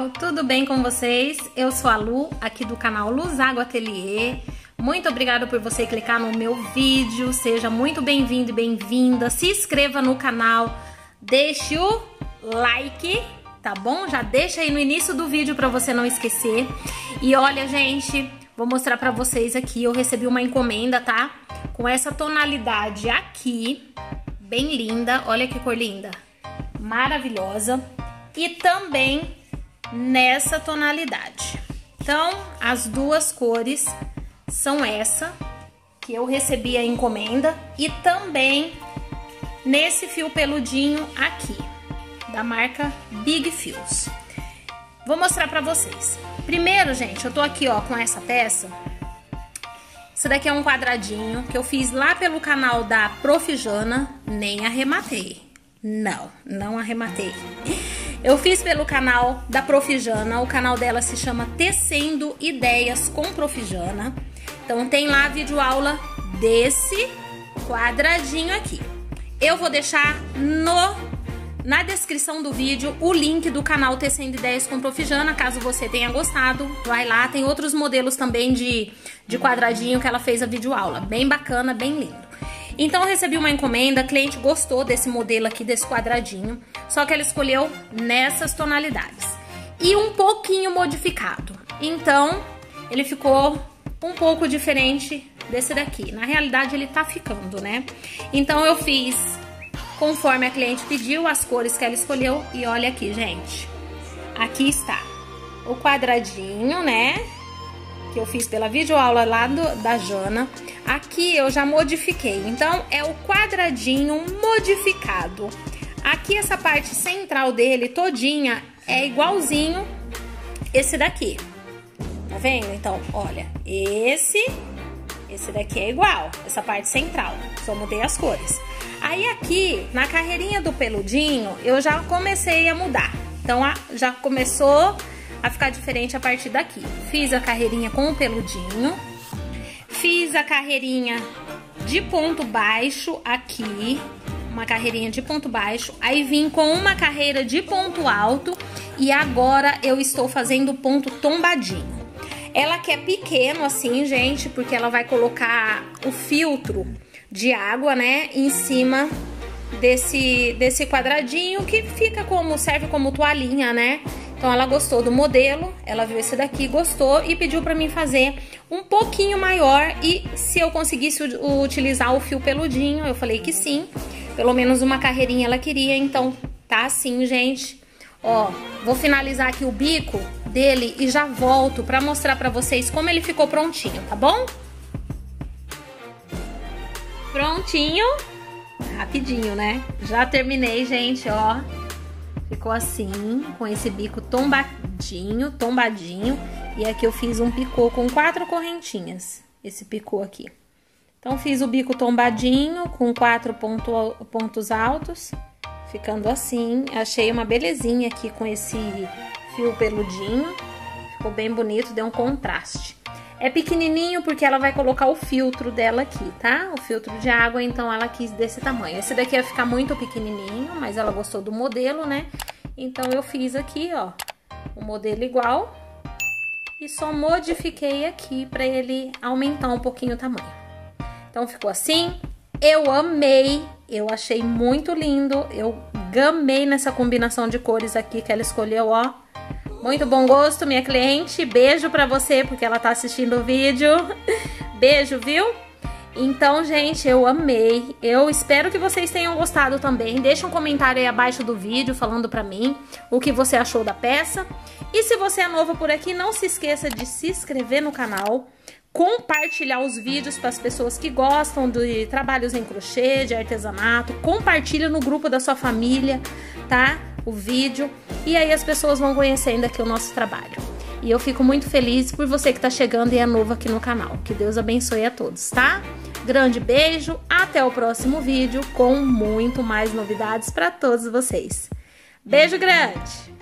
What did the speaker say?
pessoal, tudo bem com vocês? Eu sou a Lu, aqui do canal Luzago Ateliê. Muito obrigada por você clicar no meu vídeo, seja muito bem-vindo e bem-vinda. Se inscreva no canal, deixe o like, tá bom? Já deixa aí no início do vídeo para você não esquecer. E olha, gente, vou mostrar para vocês aqui, eu recebi uma encomenda, tá? Com essa tonalidade aqui, bem linda, olha que cor linda, maravilhosa. E também nessa tonalidade. Então, as duas cores são essa, que eu recebi a encomenda, e também nesse fio peludinho aqui, da marca Big Fios. Vou mostrar pra vocês. Primeiro, gente, eu tô aqui, ó, com essa peça. Esse daqui é um quadradinho que eu fiz lá pelo canal da Prof. Jana, nem arrematei. Não arrematei. Eu fiz pelo canal da Prof. Jana, o canal dela se chama Tecendo Ideias com Prof. Jana. Então tem lá a videoaula desse quadradinho aqui. Eu vou deixar na descrição do vídeo o link do canal Tecendo Ideias com Prof. Jana, caso você tenha gostado, vai lá. Tem outros modelos também de quadradinho que ela fez a videoaula, bem bacana, bem lindo. Então eu recebi uma encomenda, a cliente gostou desse modelo aqui, desse quadradinho, só que ela escolheu nessas tonalidades e um pouquinho modificado. Então ele ficou um pouco diferente desse daqui. Na realidade ele tá ficando, né? Então eu fiz conforme a cliente pediu, as cores que ela escolheu. E olha aqui, gente, aqui está o quadradinho, né, que eu fiz pela videoaula lá da Jana. Aqui eu já modifiquei, então é o quadradinho modificado. Aqui essa parte central dele todinha é igualzinho esse daqui, tá vendo? Então, olha, esse daqui é igual, essa parte central, só mudei as cores. Aí aqui, na carreirinha do peludinho, eu já comecei a mudar, então já começou a ficar diferente a partir daqui. Fiz a carreirinha com o peludinho, fiz a carreirinha de ponto baixo aqui, uma carreirinha de ponto baixo, aí vim com uma carreira de ponto alto e agora eu estou fazendo ponto tombadinho. Ela quer pequeno assim, gente, porque ela vai colocar o filtro de água, né, em cima desse quadradinho que fica serve como toalhinha, né? Então ela gostou do modelo, ela viu esse daqui, gostou e pediu pra mim fazer um pouquinho maior. E se eu conseguisse utilizar o fio peludinho, eu falei que sim. Pelo menos uma carreirinha ela queria, então tá assim, gente. Ó, vou finalizar aqui o bico dele e já volto pra mostrar pra vocês como ele ficou prontinho, tá bom? Prontinho, rapidinho, né? Já terminei, gente, ó. Ficou assim, com esse bico tombadinho. E aqui eu fiz um picô com 4 correntinhas, esse picô aqui. Então fiz o bico tombadinho com 4 pontos altos, ficando assim. Achei uma belezinha aqui com esse fio peludinho. Ficou bem bonito, deu um contraste. É pequenininho porque ela vai colocar o filtro dela aqui, tá? O filtro de água, então ela quis desse tamanho. Esse daqui ia ficar muito pequenininho, mas ela gostou do modelo, né? Então eu fiz aqui, ó, o modelo igual e só modifiquei aqui pra ele aumentar um pouquinho o tamanho. Então ficou assim. Eu amei, eu achei muito lindo, eu gamei nessa combinação de cores aqui que ela escolheu, ó. Muito bom gosto, minha cliente. Beijo pra você, porque ela tá assistindo o vídeo. Beijo, viu? Então, gente, eu amei. Eu espero que vocês tenham gostado também. Deixa um comentário aí abaixo do vídeo falando pra mim o que você achou da peça. E se você é novo por aqui, não se esqueça de se inscrever no canal, compartilhar os vídeos para as pessoas que gostam de trabalhos em crochê, de artesanato. Compartilha no grupo da sua família, tá? O vídeo, e aí as pessoas vão conhecendo aqui o nosso trabalho. E eu fico muito feliz por você que tá chegando e é novo aqui no canal. Que Deus abençoe a todos, tá? Grande beijo, até o próximo vídeo com muito mais novidades para todos vocês. Beijo grande!